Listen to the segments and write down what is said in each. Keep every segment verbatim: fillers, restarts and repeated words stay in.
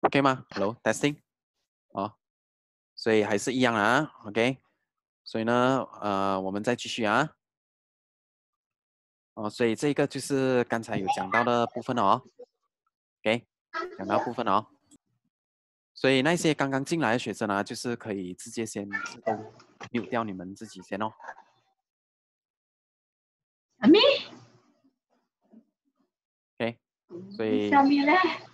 OK 吗 ？Hello testing， 哦，所以还是一样啊 ，OK， 所以呢，呃，我们再继续啊，哦，所以这个就是刚才有讲到的部分哦 ，OK， 讲到部分哦，所以那些刚刚进来的学生啊，就是可以直接先自动 mute 掉你们自己先哦 ，Ami， ，OK， 所以小米嘞，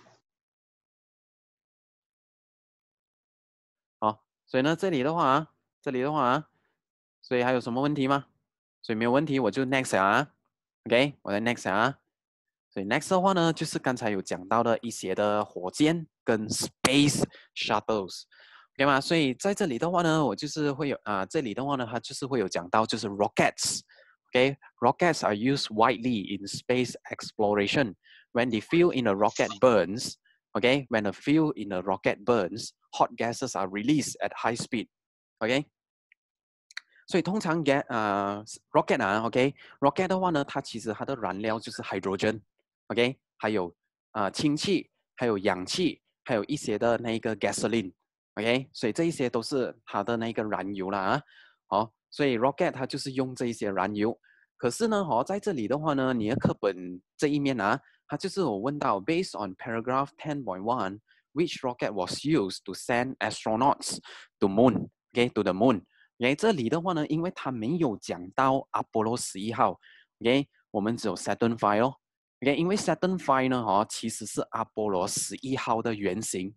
好，所以呢，这里的话啊，这里的话啊，所以还有什么问题吗？所以没有问题，我就 next 啊 ，OK， 我在 next 啊。所以 next 的话呢，就是刚才有讲到的一些的火箭跟 space shuttles，OK 吗？所以在这里的话呢，我就是会有啊、这里的话呢，它就是会有讲到就是 rockets，OK，rockets are used widely in space exploration. When the fuel in a rocket burns, okay, when a fuel in a rocket burns, hot gases are released at high speed, OK。所以通常 get 啊、rocket 啊 ，OK，rocket 的话呢，它其实它的燃料就是 hydrogen，OK，还有啊、氢气，还有氧气，还有一些的那个 gasoline，OK，所以这一些都是它的那个燃油啦啊，好，所以 rocket 它就是用这一些燃油。可是呢，哦，在这里的话呢，你的课本这一面啊，它就是我问到 based on paragraph ten point one, which rocket was used to send astronauts to moon, OK, to the moon。OK， 这里的话呢，因为它没有讲到阿波罗十一号 ，OK， 我们只有 Saturn five 哦 ，OK， 因为 Saturn five 呢，哦，其实是阿波羅十一號的原型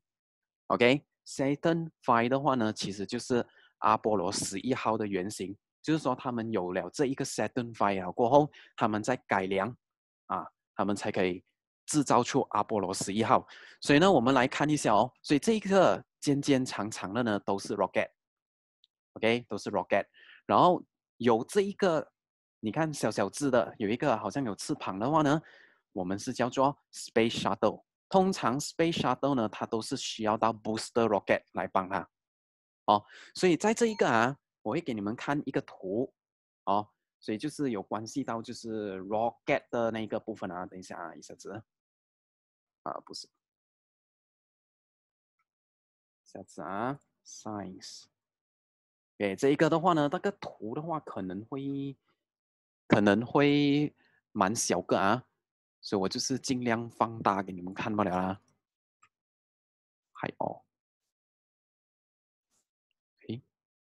，OK，Saturn five 的話呢，其實就是阿波羅十一號的原型，就是說他們有了這一個 Saturn five 了過後，他們再改良，啊，他們才可以製造出阿波羅十一號。所以呢，我們來看一下哦，所以這一個尖尖長長的呢，都是 rocket。OK， 都是 rocket， 然后有这一个，你看小小只的，有一个好像有翅膀的话呢，我们是叫做 space shuttle。通常 space shuttle 呢，它都是需要到 booster rocket 来帮它。哦，所以在这一个啊，我会给你们看一个图，哦，所以就是有关系到就是 rocket 的那个部分啊。等一下啊，一下子，啊，不是，一下子啊 ，science。给这一个的话呢，那个图的话可能会可能会蛮小个啊，所以我就是尽量放大给你们看不了啦。还哦，诶，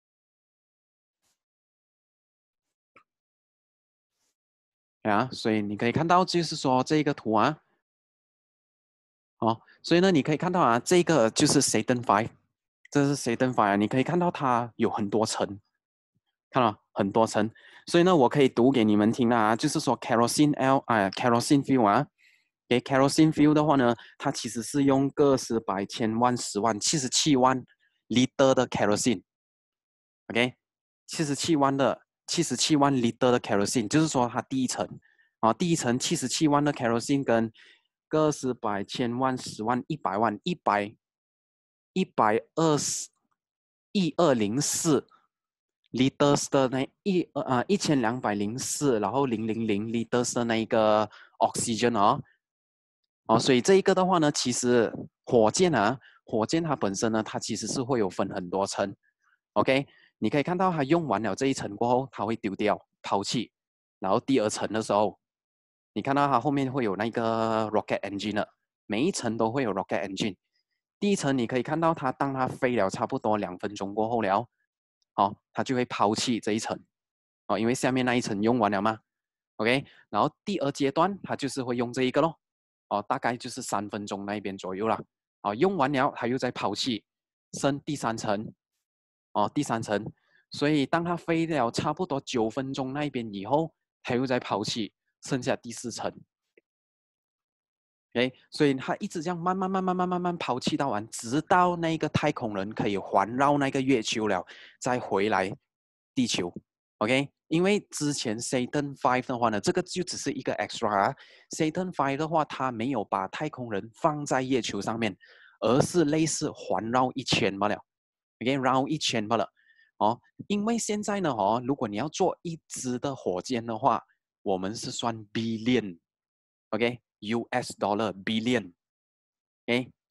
啊，所以你可以看到，就是说这个图啊，哦，所以呢，你可以看到啊，这个就是 Saturn five，这是 Saturn five 啊，你可以看到它有很多层，看到很多层，所以呢，我可以读给你们听啊，就是说 kerosene L 啊，kerosene fuel 啊，给 kerosene fuel 的话呢，它其实是用个十百千万十万七十七万 liter 的 kerosene，OK， 七十七万的七十七万 liter 的 kerosene，就是说它第一层啊，第一层七十七万的 kerosene 跟个十百千万十万一百万一百一百二十一二零四 liters 的那一呃一千两百零四，然后零零零 liters 的那一个 oxygen 哦，哦，所以这一个的话呢，其实火箭啊，火箭它本身呢，它其实是会有分很多层 ，OK，你可以看到它用完了这一层过后，它会丢掉抛弃，然后第二层的时候，你看到它后面会有那个 rocket engine 的，每一层都会有 rocket engine。第一层你可以看到它，当它飞了差不多两分钟过后了，哦，它就会抛弃这一层，哦，因为下面那一层用完了嘛，OK，然后第二阶段它就是会用这一个咯，哦，大概就是三分钟那边左右啦，哦，用完了它又再抛弃，升第三层，哦，第三层，所以当它飞了差不多九分钟那边以后，它又再抛弃，剩下第四层。OK，所以它一直这样慢慢慢慢慢慢慢抛弃到完，直到那个太空人可以环绕那个月球了，再回来地球。OK，因为之前 Saturn five 的话呢，这个就只是一个 extra 啊。Saturn five 的话，它没有把太空人放在月球上面，而是类似环绕一圈罢了。OK，绕一圈罢了。哦，因为现在呢，哦，如果你要做一支的火箭的话，我们是算 billion。OK，U S dollar billion，OK，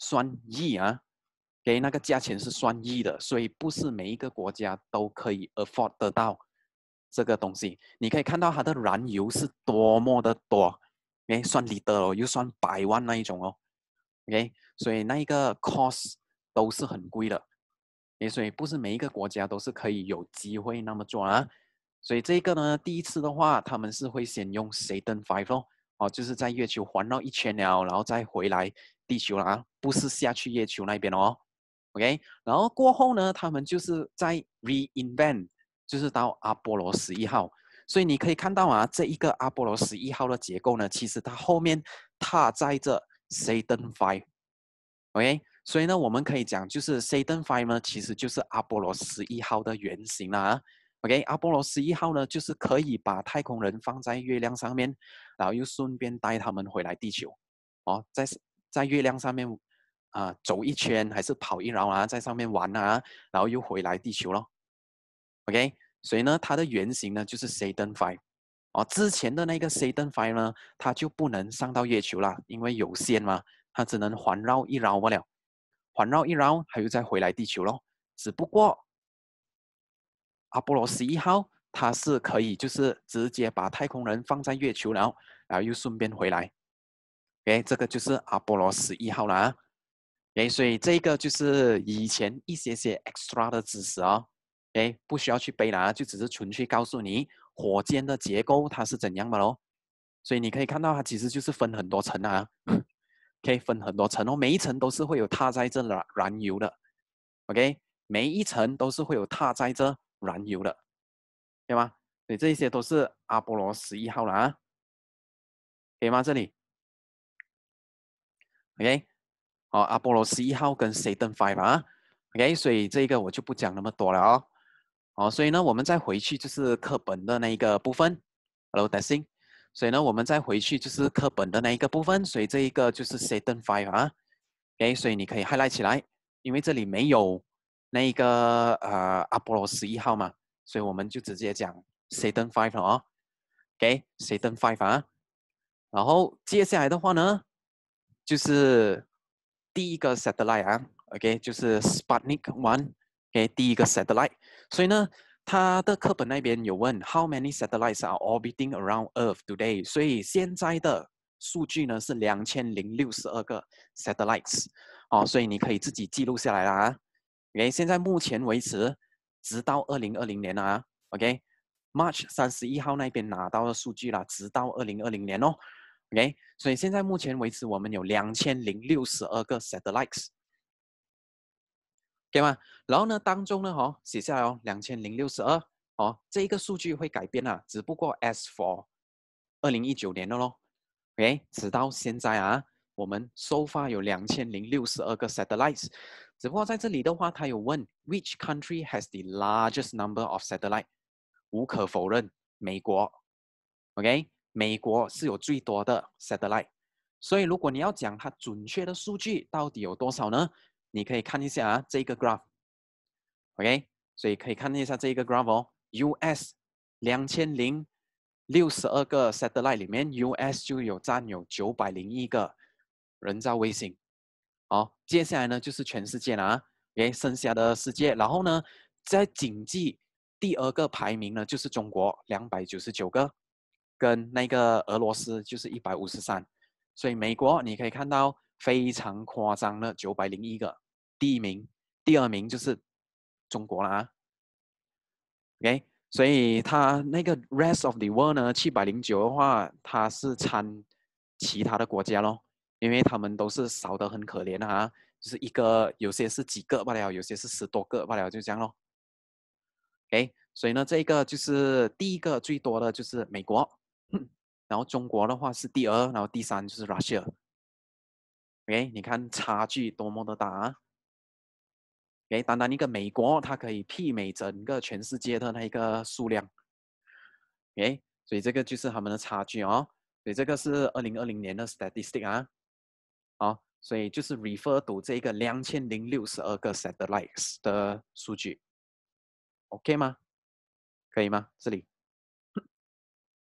算亿啊，给那个价钱是算亿的，所以不是每一个国家都可以 afford 得到这个东西。你可以看到它的燃油是多么的多，哎，算 liter 哦，又算百万那一种哦，OK，所以那一个 cost 都是很贵的，诶，所以不是每一个国家都是可以有机会那么做啊。所以这个呢，第一次的话，他们是会先用 Saturn five 咯，哦，就是在月球环绕一圈了，然后再回来地球了啊，不是下去月球那边哦。OK，然后过后呢，他们就是在 reinvent，就是到阿波罗十一号。所以你可以看到啊，这一个阿波罗十一号的结构呢，其实它后面踏载着 Saturn five。OK，所以呢，我们可以讲，就是 Saturn five 呢，其实就是阿波罗十一号的原型啦、啊。OK，阿波罗十一号呢，就是可以把太空人放在月亮上面，然后又顺便带他们回来地球。哦，在在月亮上面啊、呃、走一圈，还是跑一绕啊，在上面玩啊，然后又回来地球咯。OK，所以呢，它的原型呢就是 Saturn five。哦，之前的那个 Saturn five 呢，它就不能上到月球啦，因为有限嘛，它只能环绕一绕不了，环绕一绕，它又再回来地球咯。只不过阿波罗十一号它是可以就是直接把太空人放在月球了，然后又顺便回来。OK，这个就是阿波罗十一号啦。OK，所以这个就是以前一些些 extra 的知识哦。OK，不需要去背啦，就只是纯粹告诉你火箭的结构它是怎样的咯。所以你可以看到它其实就是分很多层啊，可以分很多层哦，每一层都是会有踏在这燃燃油的。OK，每一层都是会有踏在这燃油的，对吗？所以这些都是阿波罗十一号了啊，可以吗？这里 OK， 哦，阿波罗十一号跟 Saturn five 啊，OK，所以这个我就不讲那么多了哦。哦，所以呢，我们再回去就是课本的那一个部分，Hello testing。所以呢，我们再回去就是课本的那一个部分，所以这一个就是 Saturn five 啊，OK，所以你可以 highlight 起来，因为这里没有那一个呃阿波罗十一号嘛，所以我们就直接讲 Saturn five 了哦，OK，Saturn five 啊，然后接下来的话呢，就是第一个 satellite 啊，OK，就是 Sputnik one，OK，第一个 satellite。所以呢，它的课本那边有问 How many satellites are orbiting around Earth today？所以现在的数据呢是两千零六十二个 satellites 哦，所以你可以自己记录下来啦啊。OK，现在目前为止，直到二零二零年啊，OK，March 三十一号那边拿到的数据啦，直到二零二零年哦。OK，所以现在目前为止，我们有两千零六十二个 satellites， 对吗？然后呢，当中呢，哦，写下来哦，两千零六十二，哦，这一个数据会改变啊，只不过 as for 二零一九年的咯，OK，直到现在啊，我们 so far 有两千零六十二个 satellites，只不过在这里的话，他有问 which country has the largest number of satellite， 无可否认，美国 ，OK，美国是有最多的 satellite。所以如果你要讲它准确的数据到底有多少呢？你可以看一下啊，这个 graph，OK，所以可以看一下这个 graph 哦，U S 两千零六十二个 satellite 里面，U S 就有占有九百零一个人造卫星。好，接下来呢就是全世界了啊，OK，剩下的世界，然后呢，在谨记第二个排名呢就是中国两百九十九个，跟那个俄罗斯就是一百五十三。所以美国你可以看到非常夸张的九百零一个，第一名，第二名就是中国了啊。OK，所以它那个 rest of the world 呢，七百零九的话，它是参其他的国家咯，因为他们都是少得很可怜啊，就是一个有些是几个罢了，有些是十多个罢了，就这样咯。OK，所以呢，这个就是第一个最多的就是美国，然后中国的话是第二，然后第三就是 Russia。OK，你看差距多么的大啊！OK，单单一个美国，它可以媲美整个全世界的那个数量。OK，所以这个就是他们的差距哦。所以这个是二零二零年的 statistic 啊。好，所以就是 refer to 这个两千零六十二个 satellites 的数据，OK 吗？可以吗？这里。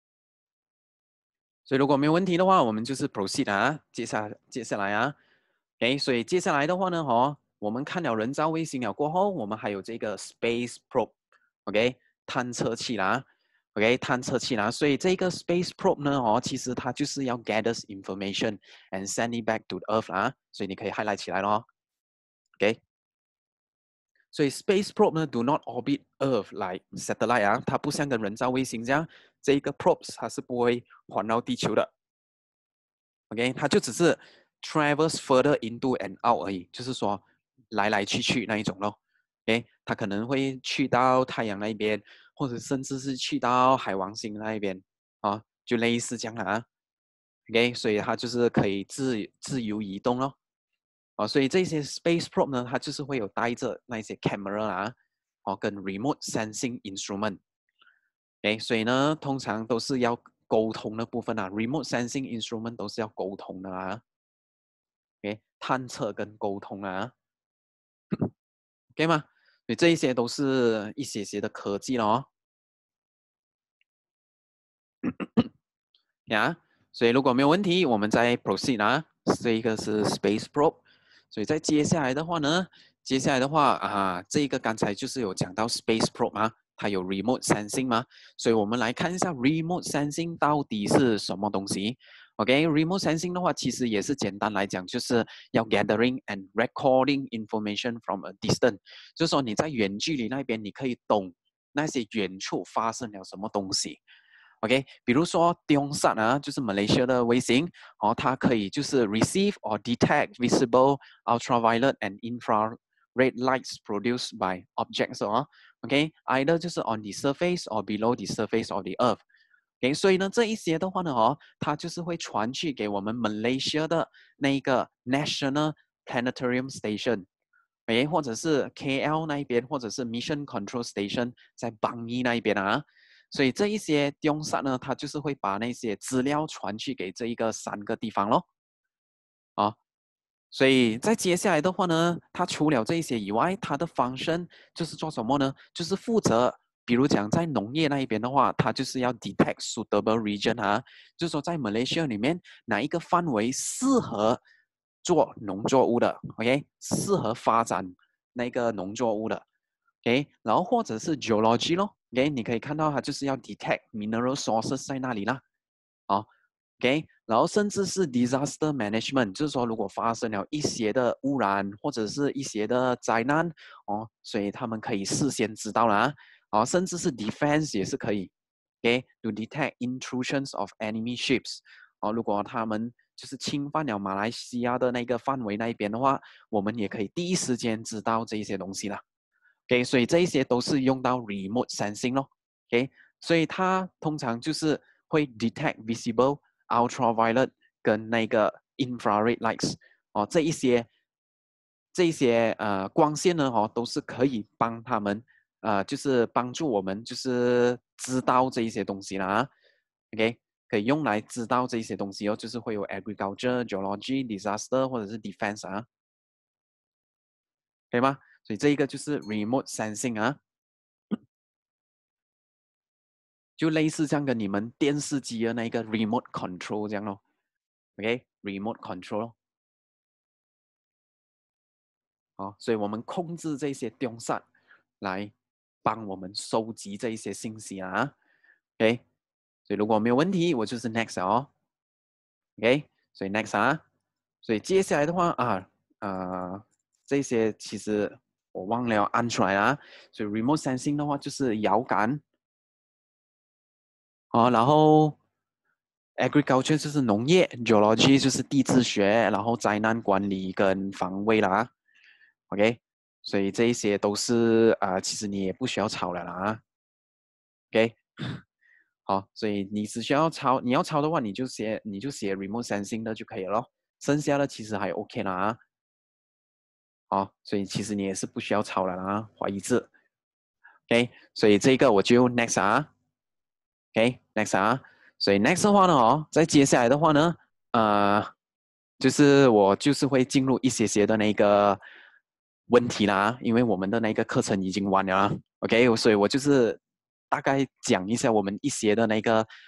所以如果没有问题的话，我们就是 proceed 啊，接下接下来啊。 OK，所以接下来的话呢，哦，我们看了人造卫星了过后，我们还有这个 space probe，OK，、探测器啦，OK， 探测器啦。所以这个 space probe 呢，哦，其实它就是要 gather information and send it back to the Earth 啦。所以你可以 highlight 起来咯，OK。所以 space probe 呢 do not orbit Earth like satellite 啊，它不像个人造卫星这样，这个 probes 它是不会环绕地球的。OK，它就只是 travels further into and out 而已，就是说来来去去那一种咯。OK，它可能会去到太阳那一边，或者甚至是去到海王星那一边啊，就类似这样啊。OK，所以它就是可以自自由移动咯。啊，所以这些 space probe 呢，它就是会有带着那些 camera 啊，哦，跟 remote sensing instrument。OK，所以呢，通常都是要沟通的部分啊，remote sensing instrument 都是要沟通的啊。OK，探测跟沟通啊，OK 吗？所以这一些都是一些些的科技了哦。呀，所以如果没有问题，我们再 proceed 啊。这一个是 space probe，所以在接下来的话呢，接下来的话啊，这个刚才就是有讲到 space probe 嘛，它有 remote sensing 嘛，所以我们来看一下 remote sensing 到底是什么东西。OK，remote sensing 的话，其实也是简单来讲，就是要 gathering and recording information from a distance，就是说你在远距离那边，你可以懂那些远处发生了什么东西。OK，比如说 Tiongsan 啊，就是马来西亚的卫星，哦，它可以就是 receive or detect visible ultraviolet and infrared lights produced by objects 哦，OK，either 就是 on the surface or below the surface of the earth。OK，所以呢，这一些的话呢，哦，它就是会传去给我们马来西亚的那一个 National Planetarium Station，诶，或者是 K L 那一边，或者是 Mission Control Station 在邦义那一边啊。所以这一些丢散呢，它就是会把那些资料传去给这一个三个地方咯。啊，所以在接下来的话呢，它除了这一些以外，它的 function 就是做什么呢？就是负责，比如讲在农业那一边的话，它就是要 detect suitable region 啊，就是说在 Malaysia 里面哪一个范围适合做农作物的 ，OK，适合发展那个农作物的。OK，然后或者是 geology 咯，OK，你可以看到它就是要 detect mineral sources 在那里啦，啊，OK，然后甚至是 disaster management，就是说如果发生了一些的污染或者是一些的灾难，哦，所以他们可以事先知道啦，啊，甚至是 defense 也是可以，OK，to detect intrusions of enemy ships，哦，如果他们就是侵犯了马来西亚的那个范围那一边的话，我们也可以第一时间知道这一些东西啦。OK，所以这一些都是用到 remote sensing 咯。OK，所以它通常就是会 detect visible ultraviolet 跟那个 infrared lights 哦，这一些这一些呃光线呢哦，都是可以帮他们呃，就是帮助我们就是知道这一些东西啦。OK，可以用来知道这一些东西哦，就是会有 agriculture、geology、disaster 或者是 defense 啊，可以吗？所以这一个就是 remote sensing 啊。就类似像跟你们电视机的那个 remote control 这样咯，OK，remote control 咯，哦，所以我们控制这些电扇来帮我们收集这一些信息啊，OK，所以如果没有问题，我就是 next 哦，OK，所以 next 啊，所以接下来的话啊，呃，这些其实我忘了按出来啊，所以 remote sensing 的话就是遥感，哦，然后 agriculture 就是农业 ，geology 就是地质学，然后灾难管理跟防卫啦，OK，所以这一些都是啊、呃，其实你也不需要抄了啦，OK，好，所以你只需要抄，你要抄的话，你就写你就写 remote sensing 的就可以了咯，剩下的其实还 OK 啦，好，所以其实你也是不需要抄了啦，怀疑字，OK，所以这个我就 next 啊。OK，next 啊，所以 next 的话呢，哦，在接下来的话呢，呃，就是我就是会进入一些些的那个问题啦，因为我们的那个课程已经完了，OK，所以我就是大概讲一下我们一些的那个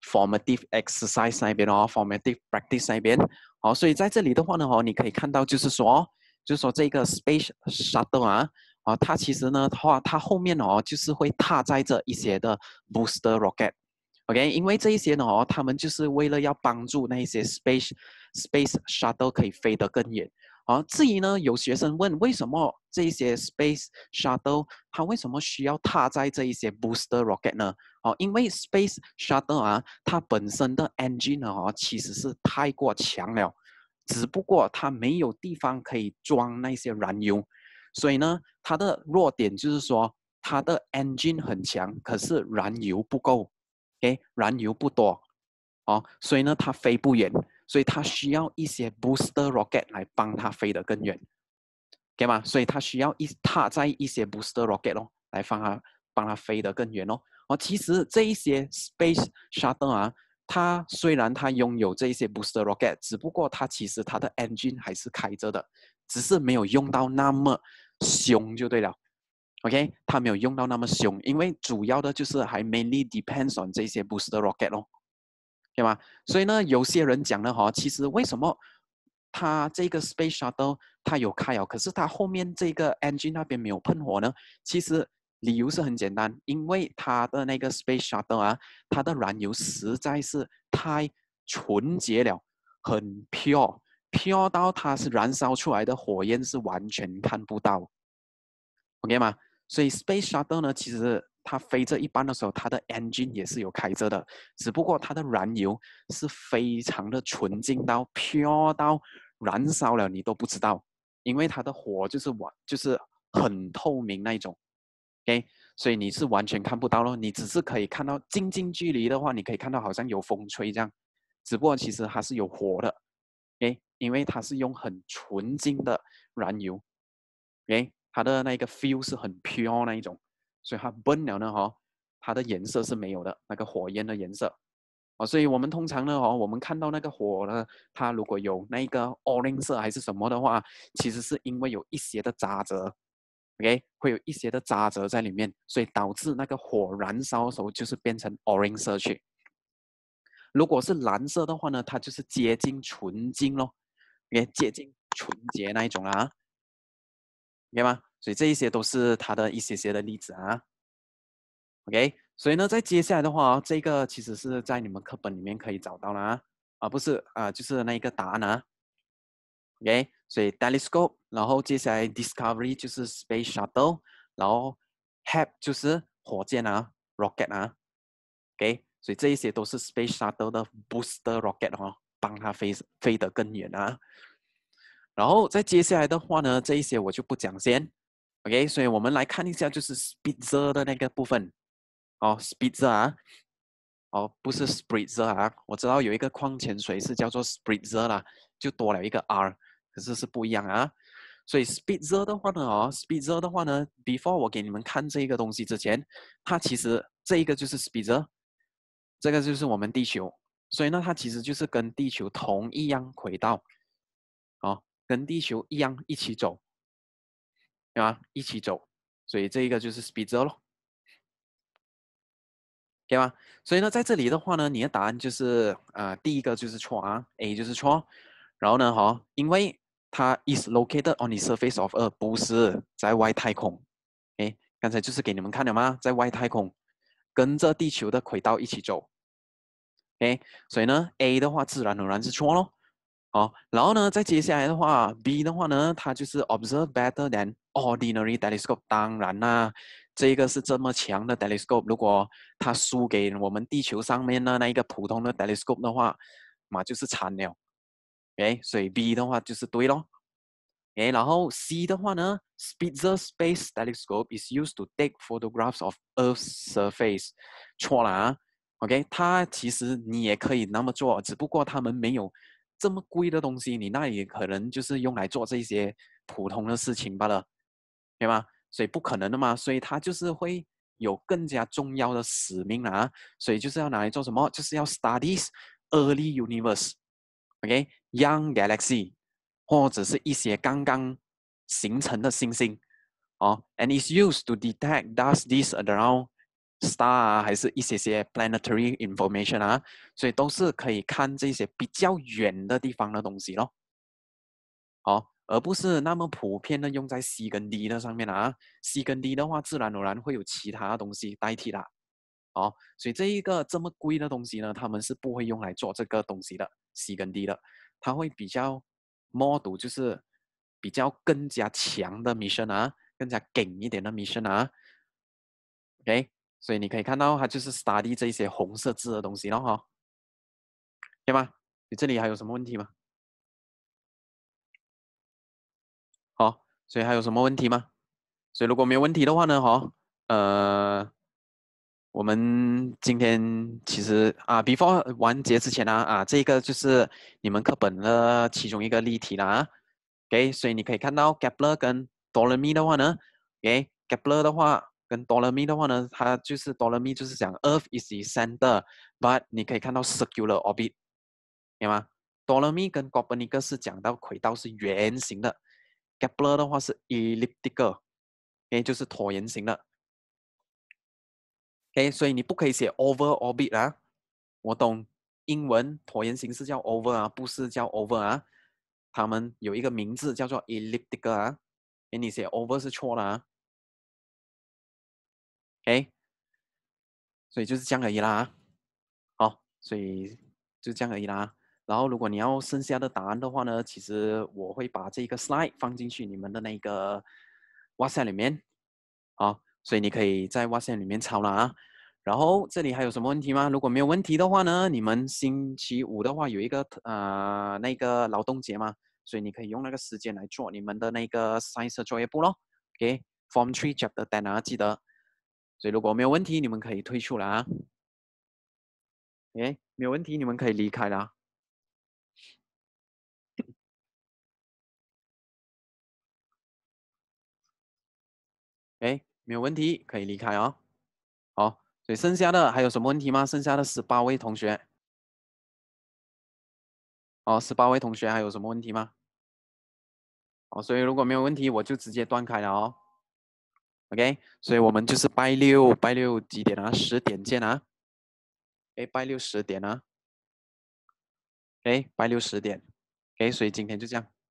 formative exercise 那边哦 ，formative practice 那边。好，所以在这里的话呢，哦，你可以看到就是说，就是说这个 space shuttle 啊，啊，它其实呢，话它后面哦，就是会踏载着一些的 booster rocket。OK， 因为这一些呢，哦，他们就是为了要帮助那些 space space shuttle 可以飞得更远。啊，至于呢，有学生问为什么这一些 space shuttle 它为什么需要踏在这一些 booster rocket 呢？哦，因为 space shuttle 啊，它本身的 engine 呢，哦，其实是太过强了，只不过它没有地方可以装那些燃油，所以呢，它的弱点就是说它的 engine 很强，可是燃油不够。OK， 燃油不多，哦，所以呢，它飞不远，所以它需要一些 booster rocket 来帮它飞得更远，对吗？所以它需要一踏在一些 booster rocket 哦，来帮它帮它飞得更远哦。哦，其实这一些 space shuttle 啊，它虽然它拥有这一些 booster rocket，只不过它其实它的 engine 还是开着的，只是没有用到那么凶就对了。OK， 它没有用到那么凶，因为主要的就是还 mainly depends on 这些 booster rocket 哦，对吗？所以呢，有些人讲的哈，其实为什么它这个 space shuttle 它有开哦，可是它后面这个 engine 那边没有喷火呢？其实理由是很简单，因为它的那个 space shuttle 啊，它的燃油实在是太纯洁了，很 pure，pure 到它是燃烧出来的火焰是完全看不到。OK 吗？所以 space shuttle 呢，其实它飞着一半的时候，它的 engine 也是有开着的，只不过它的燃油是非常的纯净到 pure 到燃烧了你都不知道，因为它的火就是完就是很透明那一种。OK，所以你是完全看不到咯，你只是可以看到近近距离的话，你可以看到好像有风吹这样，只不过其实它是有火的。OK，因为它是用很纯净的燃油。OK，它的那个 feel 是很 pure 那一种，所以它 burn 了呢，哈，它的颜色是没有的，那个火焰的颜色。哦，所以我们通常呢，哦，我们看到那个火呢，它如果有那个 orange 色还是什么的话，其实是因为有一些的渣渣，OK，会有一些的渣渣在里面，所以导致那个火燃烧的时候就是变成 orange 色去。如果是蓝色的话呢，它就是接近纯净咯，也接近纯洁那一种啦，明白吗？所以这一些都是它的一些些的例子啊。OK，所以呢，在接下来的话，这个其实是在你们课本里面可以找到啦，啊，不是啊，就是那一个答案啊。OK，所以 telescope，然后接下来 discovery 就是 space shuttle，然后 H A P 就是火箭啊，rocket 啊。OK，所以这一些都是 space shuttle 的 booster rocket 哦，帮它飞飞得更远啊。然后再接下来的话呢，这一些我就不讲先。OK，所以我们来看一下就是 spitzer 的那个部分。哦，spitzer 啊，哦，不是 spritzer 啊，我知道有一个矿泉水是叫做 spritzer 啦，就多了一个 R， 可是是不一样啊。所以 spitzer 的话呢，哦，spitzer 的话呢 ，before 我给你们看这个东西之前，它其实这一个就是 spitzer，这个就是我们地球，所以呢，它其实就是跟地球同一样轨道，哦，跟地球一样一起走，对吧？一起走，所以这一个就是 spitzer 咯。对吗？所以呢，在这里的话呢，你的答案就是啊、呃，第一个就是错啊，A 就是错。然后呢，哈、哦，因为它 is located on the surface of Earth，不是在外太空。诶，刚才就是给你们看了吗？在外太空，跟着地球的轨道一起走。OK，所以呢，A 的话自然而然是错咯。哦，然后呢，再接下来的话，B 的话呢，它就是 observe better than ordinary telescope。当然啦，这个是这么强的 telescope，如果它输给我们地球上面的那一个普通的 telescope 的话，嘛就是惨了。OK，所以 B 的话就是对咯。诶，然后 C 的话呢，Spitzer Space Telescope is used to take photographs of Earth's surface。错了啊，OK，它其实你也可以那么做，只不过他们没有这么贵的东西，你那里可能就是用来做这些普通的事情罢了，对吗？所以不可能的嘛，所以它就是会有更加重要的使命啊，所以就是要拿来做什么？就是要 studies early universe，OK，young galaxy。或者是一些刚刚形成的星星哦，and is used to detect dust disk around star 啊，还是一些些 planetary information 啊，所以都是可以看这些比较远的地方的东西咯。哦，而不是那么普遍的用在 C 跟 D 的上面啊。C 跟 D 的话，自然而然会有其他的东西代替啦。哦，所以这一个这么贵的东西呢，他们是不会用来做这个东西的 C 跟 D 的，它会比较 model 就是比较更加强的 mission 啊，更加紧一点的 mission 啊。OK，所以你可以看到它就是 study 这些红色字的东西了哈，对吗？你这里还有什么问题吗？好，所以还有什么问题吗？所以如果没有问题的话呢，哈，呃，我们今天其实啊，before 完结之前呢，啊，这个就是你们课本的其中一个例题啦啊，OK，所以你可以看到 Kepler 跟 Ptolemy 的话呢，OK，Kepler 的话跟 Ptolemy 的话呢，它就是 Ptolemy 就是讲 Earth is the center，but 你可以看到 circular orbit，明白吗？Ptolemy 跟 Copernicus 是讲到轨道是圆形的，Kepler 的话是 elliptical，哎，就是椭圆形的。OK，所以你不可以写 over orbit 啊。我懂英文椭圆形是叫 over 啊，不是叫 over 啊。他们有一个名字叫做 elliptical 啊。哎，你写 over 是错了啊。OK，所以就是这样而已啦。好，所以就这样而已啦。然后如果你要剩下的答案的话呢，其实我会把这个 slide 放进去你们的那个 WhatsApp 里面。好，所以你可以在 WhatsApp 里面抄了啊。然后这里还有什么问题吗？如果没有问题的话呢，你们星期五的话有一个呃那个劳动节嘛，所以你可以用那个时间来做你们的那个 science 作业簿咯。OK，Form Three Chapter Ten 啊，记得。所以如果没有问题，你们可以退出了啊。OK，没有问题，你们可以离开了啊。OK，没有问题，可以离开哦。好，所以剩下的还有什么问题吗？剩下的十八位同学，哦，十八位同学还有什么问题吗？哦，所以如果没有问题，我就直接断开了哦。OK，所以我们就是拜六，拜六几点啊？十点见啊。哎，拜六十点啊。哎，拜六十点。OK，所以今天就这样。